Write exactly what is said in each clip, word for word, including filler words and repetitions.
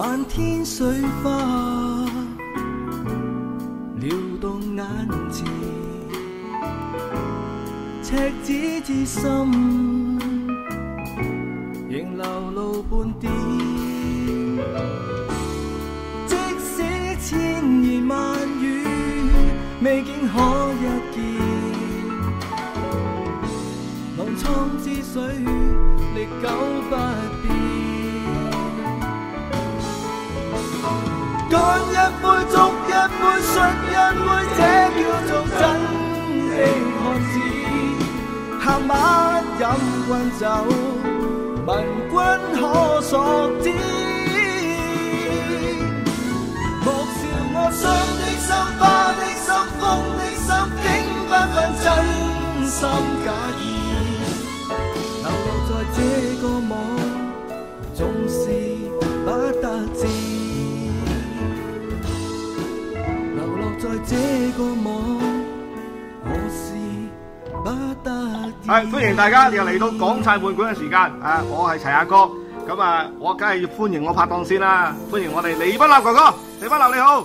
漫天水花撩動眼前，赤子之心仍流露半點。即使千言萬語未經可一見，浪蒼之水歷久不變。乾一杯，燭一杯，摔一杯，這叫做真的漢子。下馬飲君酒，問君可索知？莫笑我傷的心、花的心、風的心，竟不分真心假意。流落在這個網，總是不得志。在這個網，我是不得已。 係歡迎大家又嚟到港產會館嘅時間啊！我係齊阿哥，咁啊，我梗係要歡迎我拍檔先啦，歡迎我哋李斌立哥哥，李斌立你好。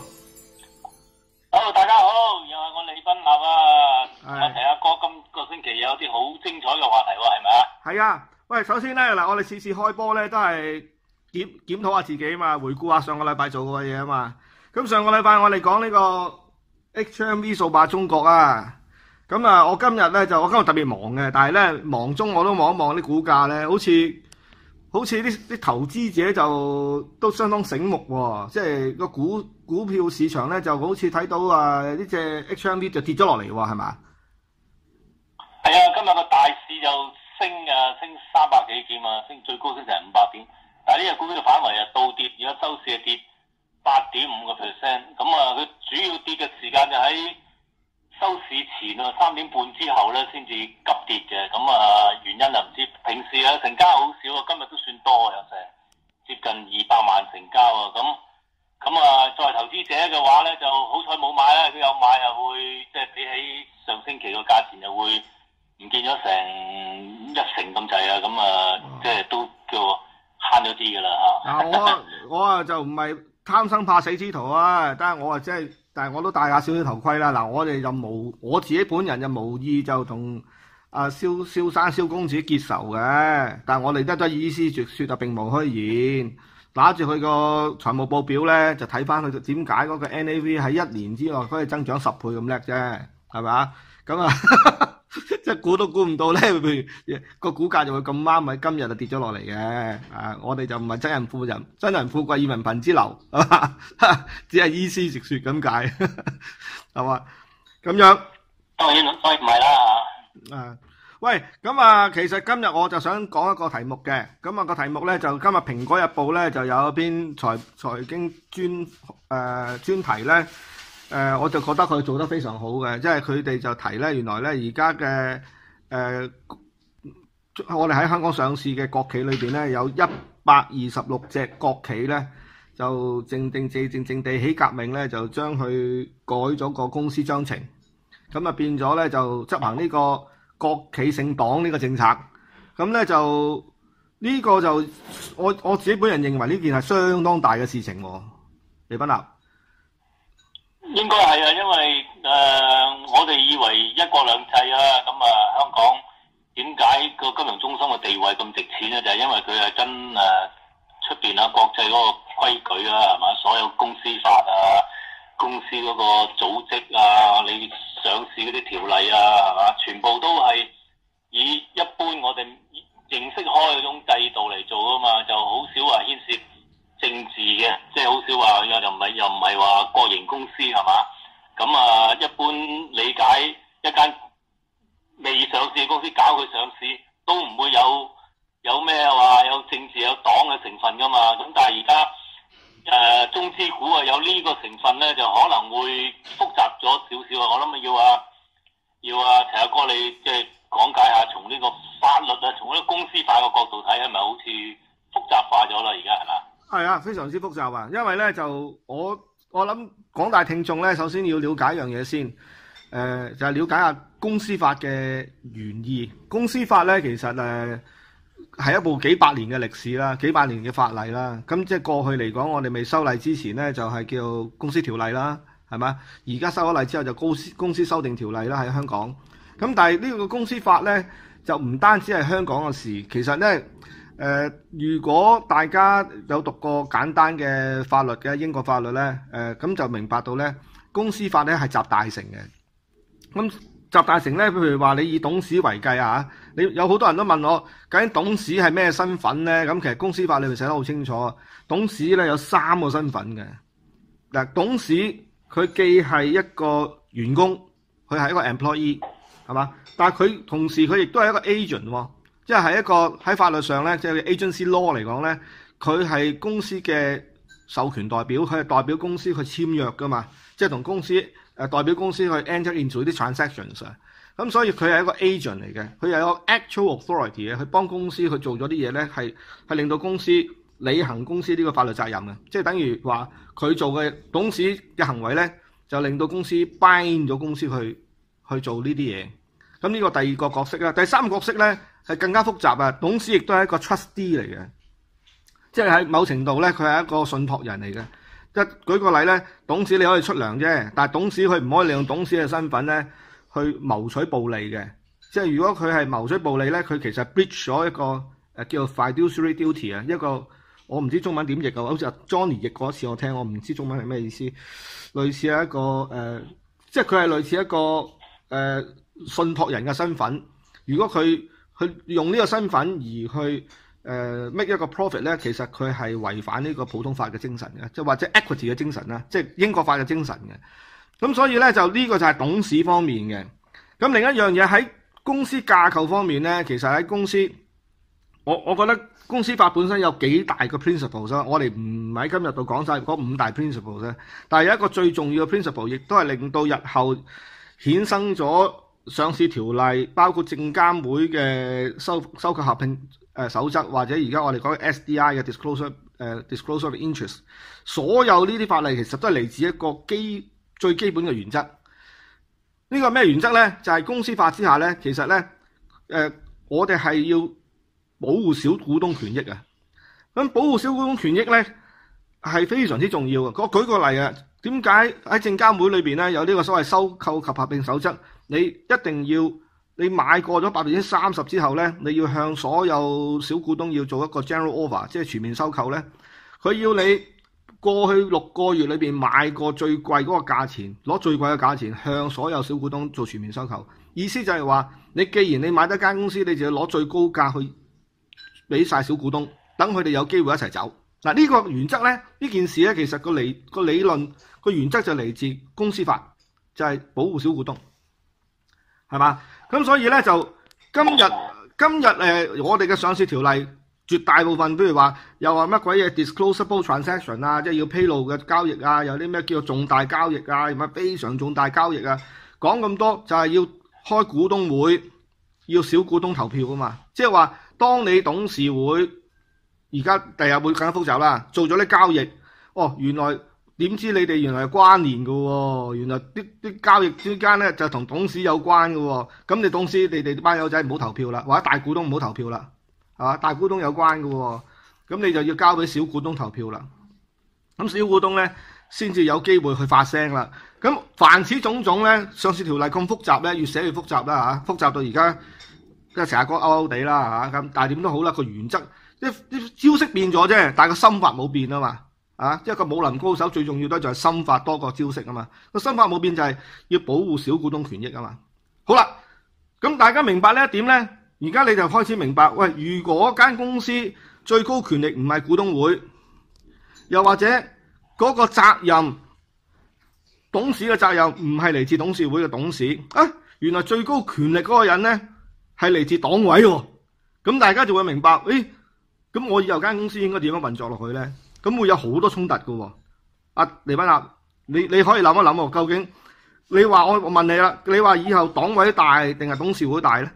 Hello， 大家好，又係我李斌立啊！我齊阿哥今個星期有啲好精彩嘅話題喎，係咪啊？係啊，喂，首先咧嗱，我哋次次開波咧都係檢檢討下自己啊嘛，回顧下上個禮拜做過嘅嘢啊嘛。咁上個禮拜我哋講呢個 H M V 掃霸中國啊，咁啊，我今日咧就我今日特別忙嘅，但係咧忙中我都望一望啲股價咧，好似好似啲啲投資者就都相當醒目喎，即係個股股票市場咧就好似睇到啊呢隻 H M V 就跌咗落嚟喎，係嘛？ 係啊，今日個大市就升啊，升三百幾點啊，升最高升成五百點，但係呢隻股票嘅範圍啊倒跌，而家收市係跌八點五個 percent， 咁啊，佢主要跌嘅時間就喺收市前啊，三點半之後咧先至急跌嘅，咁啊原因啊唔知，平時啊成交好少啊，今日都算多啊，有成接近二百萬成交啊，咁咁啊作為投資者嘅話咧，就好彩冇買啦，佢有買又會即係比起上星期個價錢又會唔見咗成一成咁滯啊，咁啊即係都叫慳咗啲噶啦嚇。 嗱我我啊就唔係貪生怕死之徒啊！但係我啊，即係，但係我都戴下少少頭盔啦。嗱，我哋就無我自己本人就無意就同阿蕭蕭生蕭公子結仇嘅。但係我哋得咗意思絕説啊，並無虛言。拿住佢個財務報表咧，就睇翻佢點解嗰個 N A V 喺一年之內可以增長十倍咁叻啫，係咪啊？咁啊，即係估都估唔到咧，譬如個股價就會咁啱，咪今日就跌咗落嚟嘅。啊，我哋就唔係真人富人，真人富貴以文憑之流，係嘛？只係依師直說咁解，係嘛？咁樣當然當然唔係啦。 啊，喂，咁啊，其實今日我就想講一個題目嘅，咁啊個題目咧就今日蘋果日報咧就有一篇財財經專誒、呃、專題咧。誒、呃，我就覺得佢做得非常好嘅，即係佢哋就提咧，原來咧而家嘅誒，我哋喺香港上市嘅國企裏邊咧，有一百二十六隻國企咧，就靜定靜靜靜地起革命咧，就將佢改咗個公司章程，咁啊變咗咧就執行呢個國企姓黨呢個政策，咁咧就呢、呢個就我我自己本人認為呢件係相當大嘅事情喎，李斌立。 應該係啊，因為誒、呃、我哋以為一國兩制啊，咁啊香港點解個金融中心嘅地位咁值錢咧？就係、是、因為佢係跟誒出邊啊國際嗰個規矩啊，係嘛？所有公司法啊、公司嗰個組織啊、你上市嗰啲條例啊，係嘛？全部都係以一般我哋認識開嗰種制度嚟做啊嘛，就好少話牽涉政治嘅，即係好少話又唔係又唔係話國營公司係嘛？咁啊，一般理解一間未上市嘅公司搞佢上市，都唔會有有咩話有政治有黨嘅成分噶嘛。咁但係而家誒中資股啊有呢個成分咧，就可能會複雜咗少少啊。我諗要啊要啊齊阿哥你即係講解下，從呢個法律啊，從呢個公司法嘅角度睇，係咪好似複雜化咗啦？而家係嘛？ 係啊，非常之複雜啊！因為咧就我我諗廣大聽眾咧，首先要了解一樣嘢先，誒、呃、就係、是、了解下公司法嘅原意。公司法咧其實誒係一部幾百年嘅歷史啦，幾百年嘅法例啦。咁即係過去嚟講，我哋未修例之前呢，就係、是、叫公司條例啦，係嘛？而家修咗例之後就公司公司修訂條例啦，喺香港。咁但係呢個公司法呢，就唔單止係香港嘅事，其實呢，誒、呃，如果大家有讀過簡單嘅法律嘅英國法律呢，誒、呃，咁就明白到呢，公司法呢係集大成嘅。咁集大成呢，譬如話你以董事為計啊，你有好多人都問我，究竟董事係咩身份呢？咁其實公司法裏面寫得好清楚，董事呢有三個身份嘅。嗱，董事佢既係一個員工，佢係一個 employee， 係嘛？但係佢同時佢亦都係一個 agent 喎，即係係一個喺法律上呢，即係 agency law 嚟講呢，佢係公司嘅授權代表，佢係代表公司去簽約噶嘛，即係同公司。誒代表公司去 enter into 啲 transactions 啊，咁所以佢係一個 agent 嚟嘅，佢係一個 actual authority 嘅，去幫公司去做咗啲嘢咧，係係令到公司履行公司呢個法律責任嘅，即係等於話佢做嘅董事嘅行為咧，就令到公司 bind 咗公司去去做呢啲嘢。咁呢個第二個角色啦，第三個角色咧係更加複雜啊，董事亦都係一個 trustee 嚟嘅，即係喺某程度咧佢係一個信託人嚟嘅。一舉個例咧，董事你可以出糧啫，但係董事佢唔可以利用董事嘅身份咧去謀取暴利嘅。即係如果佢係謀取暴利咧，佢其實 breach 咗一個誒叫做 fiduciary duty 啊，一個我唔知中文點譯嘅，好似阿 Johnny 譯過一次我聽，我唔知中文係咩意思。類似係一個誒、呃，即係佢係類似一個誒、呃、信託人嘅身份。如果佢去用呢個身份而去誒、uh, make 一個 profit 咧，其實佢係違反呢個普通法嘅精神嘅，即係或者 equity 嘅精神啦，即係英國法嘅精神嘅。咁所以咧就呢個就係董事方面嘅。咁另一樣嘢喺公司架構方面咧，其實喺公司，我我覺得公司法本身有幾大個 principles 啦。我哋唔喺今日度講晒嗰五大 principles 咧，但係有一個最重要嘅 principle， 亦都係令到日後衍生咗上市條例，包括證監會嘅收收購合併誒守則，或者而家我哋講嘅 S D I 嘅 disclosure 誒、uh, disclosure of interest， 所有呢啲法例其實都係嚟自一個基最基本嘅原則。呢、這個咩原則呢？就係、是、公司法之下呢，其實呢，誒、呃、我哋係要保護小股東權益啊。咁保護小股東權益呢，係非常之重要嘅。我舉個例啊，點解喺證監會裏邊呢，有呢個所謂收購及合併守則？你一定要。你買過咗百分之三十之後呢，你要向所有小股東要做一個 general offer， 即係全面收購呢。佢要你過去六個月裏邊買過最貴嗰個價錢，攞最貴嘅價錢向所有小股東做全面收購。意思就係話，你既然你買得間公司，你就要攞最高價去俾晒小股東，等佢哋有機會一齊走。嗱，呢個原則呢，呢件事呢，其實個理個理論個原則就嚟自公司法，就係保護小股東，係嘛？咁所以咧就今日今日誒、呃、我哋嘅上市條例絕大部分，譬如話又話乜鬼嘢 disclosable transaction 啊，即係要披露嘅交易啊，有啲咩叫做重大交易啊，又乜非常重大交易啊，講咁多就係要開股東會，要小股東投票啊嘛。即係話當你董事會而家第日會更加複雜啦，做咗啲交易，哦原來。點知你哋原來係關聯嘅喎？原來啲啲交易之間咧就同董事有關嘅喎。咁你董事你哋班友仔唔好投票啦，或者大股東唔好投票啦，係嘛？大股東有關嘅喎，咁你就要交俾小股東投票啦。咁小股東咧先至有機會去發聲啦。咁凡此種種咧，上市條例咁複雜咧，越寫越複雜啦嚇，複雜到而家即係成日講勾勾地啦嚇。咁但係點都好啦，個原則啲啲招式變咗啫，但係個心法冇變啊嘛。啊，一個武林高手最重要都就係心法多過招式啊嘛。個心法冇變就係要保護小股東權益啊嘛。好啦，咁大家明白呢一點呢，而家你就開始明白，喂，如果間公司最高權力唔係股東會，又或者嗰個責任董事嘅責任唔係嚟自董事會嘅董事啊，原來最高權力嗰個人呢係嚟自黨委喎。咁大家就會明白，誒，咁我以後間公司應該點樣運作落去呢？咁會有好多衝突嘅喎。阿黎彬納，你你可以諗一諗喎，究竟你話我我問你啦，你話以後黨委大定係董事會大咧？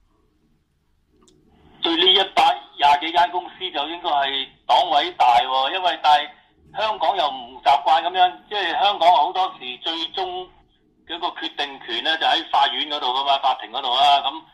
對呢一百廿幾間公司就應該係黨委大喎，因為但係香港又唔習慣咁樣，即係香港好多時最終嘅一個決定權咧就喺法院嗰度噶嘛，法庭嗰度啦。咁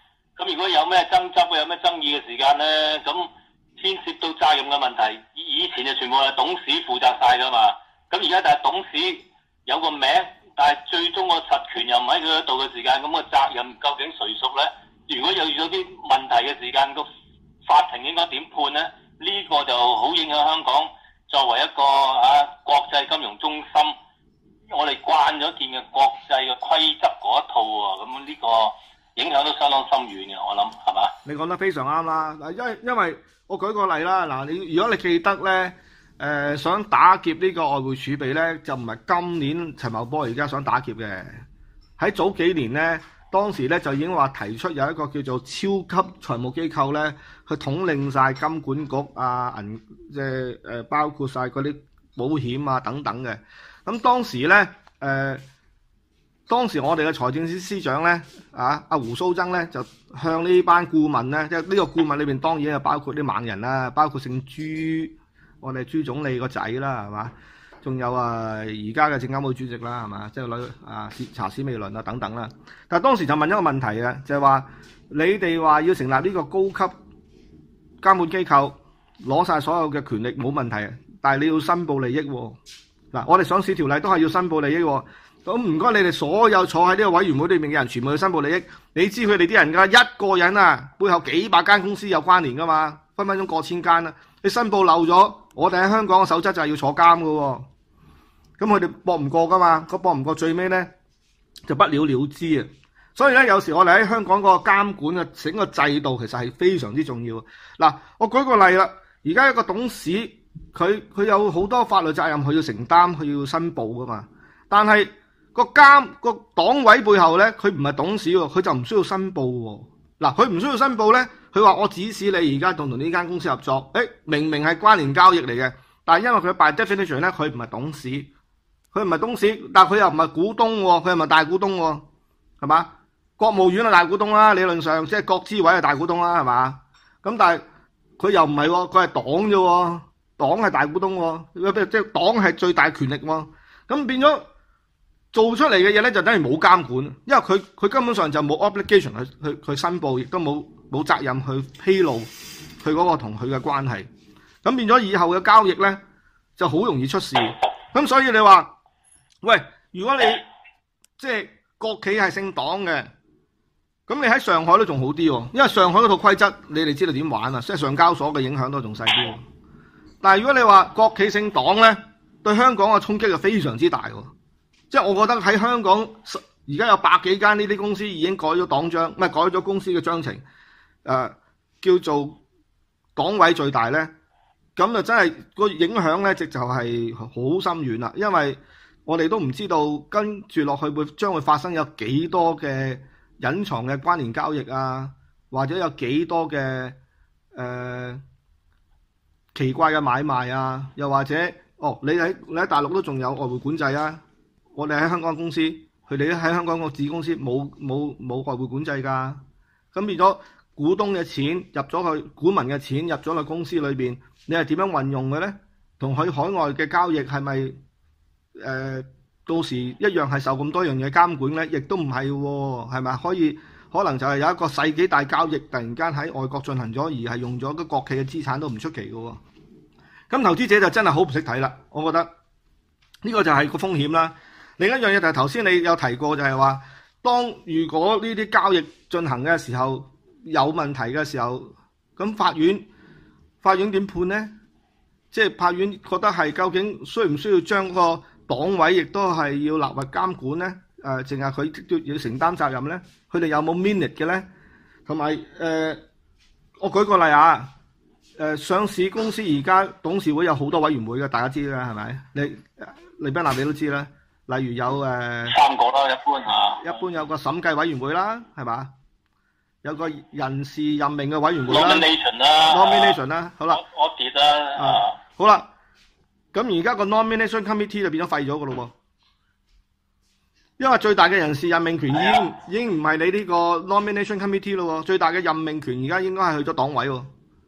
咁如果有咩爭執、有咩爭議嘅時間咧，咁牽涉到責任嘅問題，以前就全部係董事負責晒噶嘛。咁而家但係董事有個名，但係最終個實權又唔喺佢嗰度嘅時間，咁個責任究竟誰屬咧？如果有遇到啲問題嘅時間，個法庭應該點判咧？呢、這個就好影響香港作為一個啊國際金融中心，我哋慣咗見嘅國際嘅規則嗰一套喎，咁呢個影響都相當深遠嘅，我諗係嘛？ 你講得非常啱啦，嗱，因為因為我舉個例啦，嗱，你如果你記得咧，誒、呃、想打劫呢個外匯儲備咧，就唔係今年陳茂波而家想打劫嘅，喺早幾年咧。當時咧就已經話提出有一個叫做超級財務機構咧，去統領晒金管局啊、銀即係誒包括晒嗰啲保險啊等等嘅。咁當時咧誒、呃，當時我哋嘅財政司司長咧啊，阿胡鬚曾咧就向呢班顧問咧，即係呢個顧問裏邊當然係包括啲猛人啦，包括姓朱，我哋朱總理個仔啦，係嘛？仲有啊，而家嘅證監會主席啦，係嘛？即係女啊，查史美倫啊等等啦。但係當時就問一個問題嘅，就係話你哋話要成立呢個高級監管機構，攞晒所有嘅權力冇問題，但係你要申報利益喎。嗱，我哋上市條例都係要申報利益喎。咁唔該，你哋所有坐喺呢個委員會裏面嘅人，全部要申報利益。你知佢哋啲人㗎，一個人啊，背後幾百間公司有關聯㗎嘛，分分鐘過千間啦。你申報漏咗，我哋喺香港嘅守則就係要坐監㗎喎。咁佢哋搏唔過噶嘛？個搏唔過最尾咧就不了了之啊！所以咧有時我哋喺香港個監管嘅整個制度其實係非常之重要。嗱，我舉個例啦，而家一個董事佢佢有好多法律責任，佢要承擔，佢要申報噶嘛。但係個監個黨委背後咧，佢唔係董事喎，佢就唔需要申報喎。嗱，佢唔需要申報咧，佢話我指使你而家同同呢間公司合作，誒明明係關聯交易嚟嘅，但係因為佢 by definition 咧，佢唔係董事。佢唔係董事，但係佢又唔係股東喎，佢又唔係大股東喎，係嘛？國務院係大股東啦，理論上即係國資委係大股東啦，係嘛？咁但係佢又唔係喎，佢係黨啫喎，黨係大股東喎，即係黨係最大權力喎。咁變咗做出嚟嘅嘢咧，就等於冇監管，因為佢佢根本上就冇 obligation 去去去申報，亦都冇冇責任去披露佢嗰個同佢嘅關係。咁變咗以後嘅交易咧，就好容易出事。咁所以你話，喂，如果你即係國企係姓黨嘅，咁你喺上海都仲好啲喎，因為上海嗰套規則你哋知道點玩啊，即係上交所嘅影響都仲細啲。但係如果你話國企姓黨咧，對香港嘅衝擊就非常之大喎。即係我覺得喺香港而家有百幾間呢啲公司已經改咗黨章，唔係改咗公司嘅章程，誒、呃、叫做黨委最大咧，咁就真係個影響咧，直就係好深遠啦，因為我哋都唔知道跟住落去會將會發生有幾多嘅隱藏嘅關聯交易啊，或者有幾多嘅誒、呃、奇怪嘅買賣啊，又或者哦，你喺你喺大陸都仲有外匯管制啊，我哋喺香港公司，佢哋喺香港個子公司冇冇冇外匯管制㗎，咁變咗股東嘅錢入咗去，股民嘅錢入咗去公司裏邊，你係點樣運用嘅咧？同佢海外嘅交易係咪？誒、呃，到時一樣係受咁多樣嘢監管咧，亦都唔係喎，係咪？可以可能就係有一個世紀大交易，突然間喺外國進行咗，而係用咗個國企嘅資產都唔出奇嘅喎。咁投資者就真係好唔識睇啦，我覺得呢個就係個風險啦。另一樣嘢就係頭先你有提過，就係話，當如果呢啲交易進行嘅時候有問題嘅時候，咁法院法院點判呢？即係法院覺得係究竟需唔需要將個黨委亦都係要納入監管咧？誒、呃，淨係佢都要承擔責任咧？佢哋有冇 minute 嘅咧？同埋誒，我舉個例啊，誒、呃，上市公司而家董事會有好多委員會嘅，大家知啦，係咪？你利賓納你都知啦，例如有誒、呃、 三個啦，一般嚇， 一般有個審計委員會啦，係嘛？有個人事任命嘅委員會啦 nomination 啦 ，nomination 啦，好啦， 我跌啦， 啊，好啦。咁而家個 nomination committee 就變咗廢咗嘅咯喎，因為最大嘅人事任命權已經、啊、已經唔係你呢個 nomination committee 咯喎，最大嘅任命權而家應該係去咗黨委喎。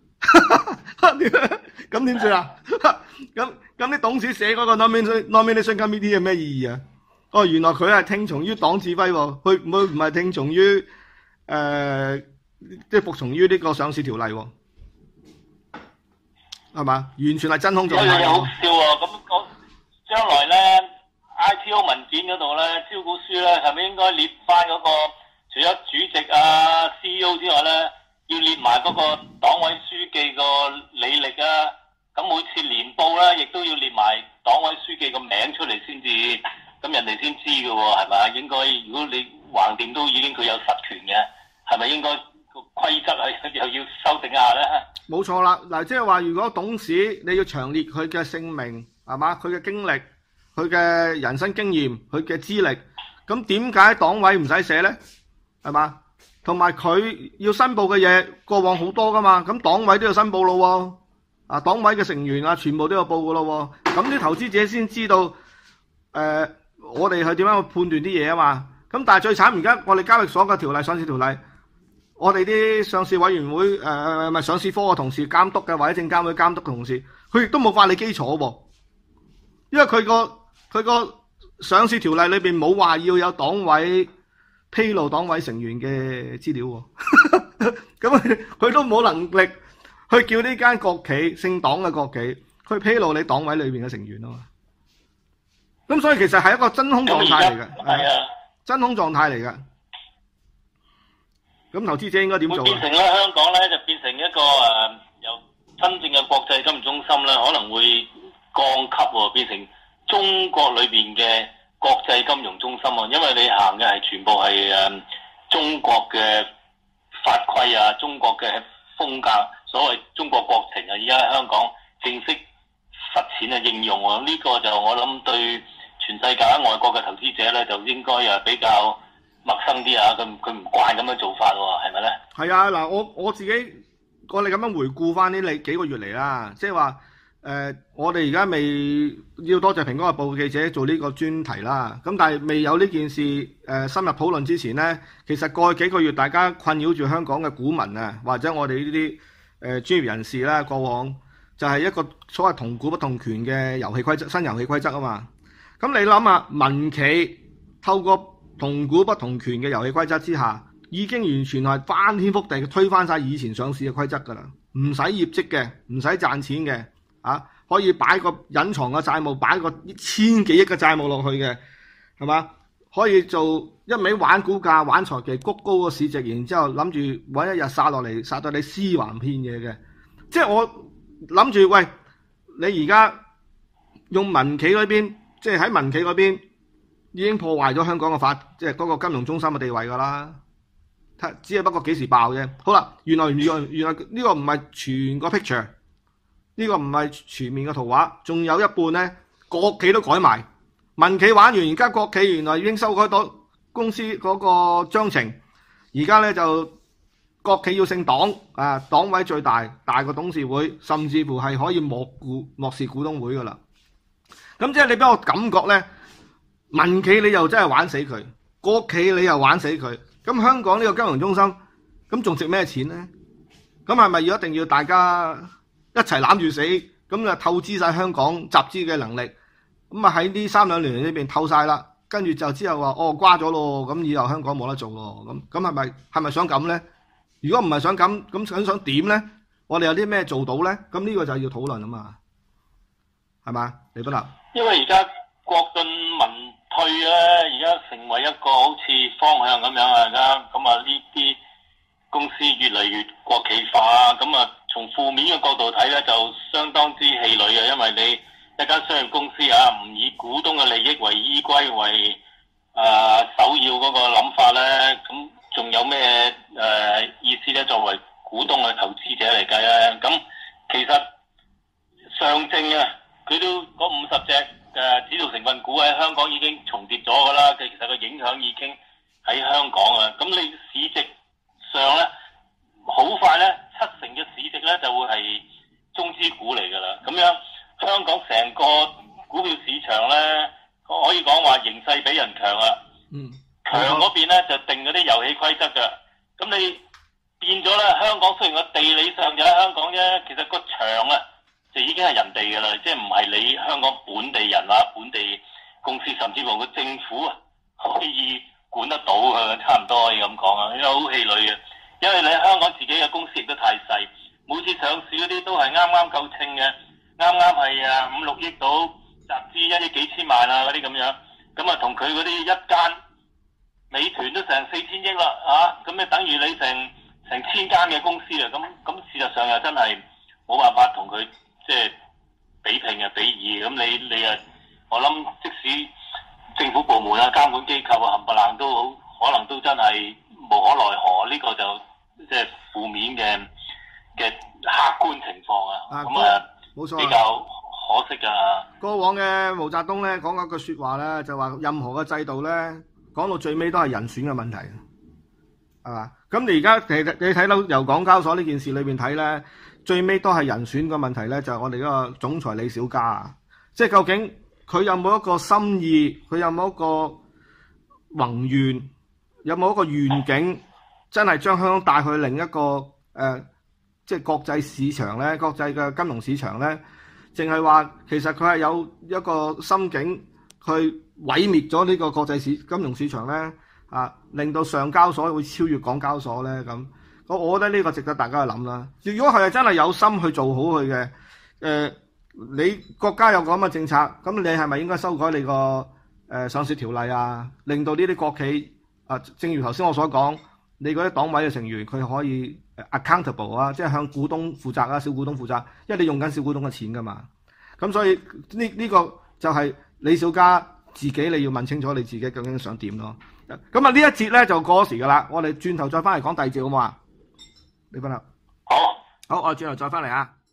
咁點算啊？咁咁啲董事寫嗰個 nomination nomination committee 有咩意義啊？哦，原來佢係聽從於黨指揮喎，佢佢唔係聽從於誒即係服從於呢個上市條例喎，係嘛？完全係真空狀態。 有樣嘢好笑喎，咁我將來咧 I P O 文件嗰度咧招股書咧係咪應該列翻嗰個除咗主席啊 C E O 之外咧，要列埋嗰個黨委書記個履歷啊？咁每次年報咧亦都要列埋黨委書記個名出嚟先至，咁人哋先知嘅喎，係咪？應該如果你橫掂都已經佢有實權嘅，係咪應該個規則係又要修訂下咧？ 冇錯啦，嗱，即係話如果董事你要詳列佢嘅姓名，係嘛？佢嘅經歷、佢嘅人生經驗、佢嘅資歷，咁點解黨委唔使寫咧？係嘛？同埋佢要申報嘅嘢過往好多噶嘛，咁黨委都要申報咯喎。啊，黨委嘅成員啊，全部都有報噶咯喎。咁啲投資者先知道，誒、呃，我哋係點樣去判斷啲嘢啊嘛。咁但係最慘，而家我哋交易所嘅條例、上市條例，我哋啲上市委員會誒誒咪上市科嘅同事監督嘅，或者證監會監督嘅同事，佢亦都冇法理基礎喎。因為佢個佢個上市條例裏邊冇話要有黨委披露黨委成員嘅資料喎。咁佢佢都冇能力去叫呢間國企姓黨嘅國企去披露你黨委裏邊嘅成員啊嘛。咁所以其實係一個真空狀態嚟嘅， 係啊， 真空狀態嚟嘅。咁投資者應該點做？ 會變成咧香港咧就變成一個誒由真正嘅國際金融中心咧，可能會降級喎，變成中國裏邊嘅國際金融中心啊。因為你行嘅係全部係誒中國嘅法規啊，中國嘅風格，所謂中國國情啊，而家喺香港正式實踐啊應用喎。呢個就我諗對全世界喺外國嘅投資者咧，就應該誒比較陌生啲啊，佢佢唔慣咁樣做法喎，係咪咧？ 係啊，嗱，我我自己我哋咁樣回顧翻呢你幾個月嚟啦，即係話誒，我哋而家未要多謝蘋果日報記者做呢個專題啦。咁但係未有呢件事誒、呃、深入討論之前呢，其實過去幾個月大家困擾住香港嘅股民啊，或者我哋呢啲誒專業人士啦，過往就係一個所謂同股不同權嘅遊戲規則，新遊戲規則啊嘛。咁你諗下，民企透過同股不同權嘅遊戲規則之下，已經完全係翻天覆地推翻晒以前上市嘅規則㗎啦，唔使業績嘅，唔使賺錢嘅，啊，可以擺個隱藏嘅債務，擺個千幾億嘅債務落去嘅，係嘛？可以做一味玩股價、玩財技，谷高個市值，然之後諗住揾一日殺落嚟，殺到你屍橫遍野嘅。即係我諗住，喂，你而家用民企嗰邊，即係喺民企嗰邊。已經破壞咗香港嘅法，即係嗰個金融中心嘅地位㗎啦。只係不過幾時爆啫。好啦，原來原來原來呢個唔係全個 picture，呢個唔係全面嘅圖畫，仲有一半呢，國企都改埋。民企玩完，而家國企原來已經修改到公司嗰個章程，而家呢，就國企要姓黨啊，黨委最大，大過董事會，甚至乎係可以漠股漠視股東會㗎啦。咁即係你俾我感覺呢。民企你又真係玩死佢，國企你又玩死佢，咁香港呢個金融中心，咁仲值咩錢呢？咁係咪要一定要大家一齊攬住死，咁就透支晒香港集資嘅能力？咁啊喺呢三兩年呢邊透晒啦，跟住就之後話哦瓜咗咯，咁以後香港冇得做咯，咁咁係咪係咪想咁呢？如果唔係想咁，咁想想點呢？我哋有啲咩做到呢？咁呢個就要討論啊嘛，係嘛？李不立？ 因為而家國進民退咧，而家成為一個好似方向咁樣啊！而家咁啊，呢啲公司越嚟越國企化啊！咁啊，從負面嘅角度睇咧，就相當之氣餒啊！因為你一間商業公司啊，唔以股東嘅利益為依歸為誒、呃、首要嗰個諗法咧，咁仲有咩誒、呃、意思咧？作為股東嘅投資者嚟計咧，咁其實上證啊，佢都嗰五十隻。誒指數成分股喺香港已經重疊咗㗎啦，其實個影響已經喺香港啊。咁你市值上咧，好快咧，七成嘅市值咧就會係中資股嚟㗎啦。咁樣香港成個股票市場咧，可以講話形勢比人強啊。嗯。強嗰邊咧就定嗰啲遊戲規則㗎。咁你變咗咧，香港雖然個地理上就喺香港啫，其實個場啊，就已經係人哋嘅啦，即係唔係你香港本地人啊、本地公司，甚至乎個政府啊可以管得到嘅，差唔多可以咁講啊，因為好氣餒嘅。 因為你香港自己嘅公司亦都太細，每次上市嗰啲都係啱啱夠稱嘅，啱啱係啊五六億到集資一億幾千萬啊嗰啲咁樣，咁啊同佢嗰啲一間美團都成四千億啦啊，咁你等於你成成千間嘅公司啊，咁咁事實上又真係冇辦法同佢即係比拼嘅比擬，咁你你啊，我諗即使政府部門啊、監管機構啊冚唪唥都好，可能都真係無可奈何，呢、這個就即係負面嘅嘅客觀情況啊，咁啊冇錯， 比較可惜噶。 過往嘅毛澤東咧講嗰句説話咧，就話任何嘅制度咧，講到最尾都係人選嘅問題，係嘛？咁你而家其實你睇到由港交所呢件事裏邊睇咧，最尾都係人選嘅問題咧，就係、是、我哋嗰個總裁李小加啊，即係究竟佢有冇一個心意，佢有冇一個宏願，有冇一個願景，真係將香港帶去另一個誒、呃，即係國際市場咧，國際嘅金融市場咧，淨係話其實佢係有一個心境去毀滅咗呢個國際市金融市場咧。啊！令到上交所會超越港交所咧咁，我我覺得呢個值得大家去諗啦。如果佢係真係有心去做好佢嘅，誒、呃，你國家有咁嘅政策，咁你係咪應該修改你個誒、呃、上市條例啊？令到呢啲國企啊，正如頭先我所講，你嗰啲黨委嘅成員佢可以 accountable 啊，即係向股東負責啊，小股東負責，因為你用緊小股東嘅錢噶嘛。咁所以呢呢、這個就係李小加自己你要問清楚你自己究竟想點咯。咁啊呢一節咧就過咗時噶啦，我哋轉頭再翻嚟講第二節好唔好啊？李斌啊， 好， 好，我哋轉頭再翻嚟啊。